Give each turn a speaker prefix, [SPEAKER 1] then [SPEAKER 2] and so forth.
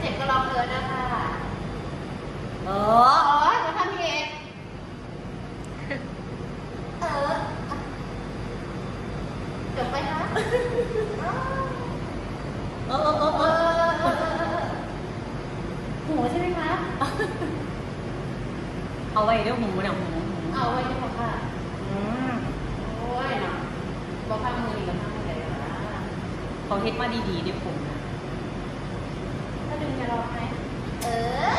[SPEAKER 1] เจ็บก็ลองเดินนะคะ
[SPEAKER 2] เออ
[SPEAKER 1] มาทำเองจบไปนะหูใช่ไหมคะ
[SPEAKER 2] เอาไว้เดี๋ยวหูเนี่ยหู
[SPEAKER 1] เอาไว้ดีกว่าค่ะโอ้ยเนาะบอกข้างมือดีกับข้างมือเลยนะ
[SPEAKER 2] เขาเฮ็ดมาดีๆดิผมนะ
[SPEAKER 1] ถ้าดึงจะรอไหม